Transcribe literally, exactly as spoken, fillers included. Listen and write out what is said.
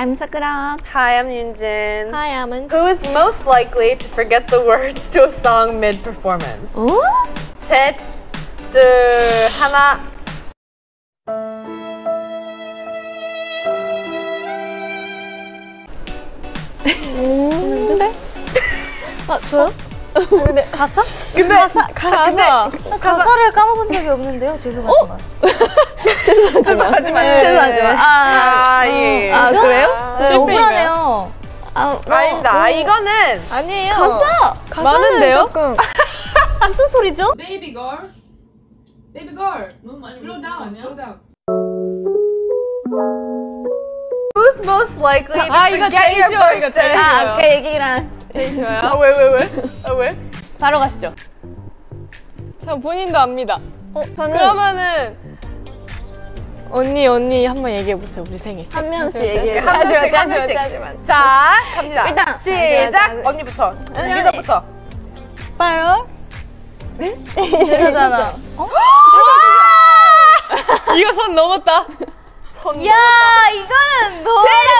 I'm Sakura. Hi, I'm Yoonjin. Hi, I'm Who is most likely to forget the words to a song mid-performance? 오? 셋, 둘, 하나. 근데? 아, 저요? 근데 가사? 근데 가사, 가사. 근데 나 가사를 까먹은 적이 없는데요? 죄송하지만. 죄송하지만. 네. 죄송하지만. 아, 아, 예. 아, 그죠? 그래요? 네, 실패인가요? 억울하네요. 아, 아닙니다. 이거는 아니에요. 가사! 많은데요? 조금. 무슨 소리죠? Baby girl, baby girl, 너무 많이 slow down, slow down. Who's most likely to 아, 이거 forget 제일 your 쉬워, 이거 제일 birthday? 아, 쉬워요. 아까 얘기랑. 제일 좋아요. 아, 왜, 왜, 왜? 아, 왜? 바로 가시죠. 저 본인도 압니다. 어, 저는 그러면은 언니 언니 한번 얘기해 보세요. 우리 생일. 한 명씩 얘기해. 한 명씩, 한 명씩. 자, 갑니다. 일단, 시작! 언니부터. 리더부터. 빨요? 네? 이러잖아. 어? 이거 선 넘었다. 손 야, 이거는 너무. 제일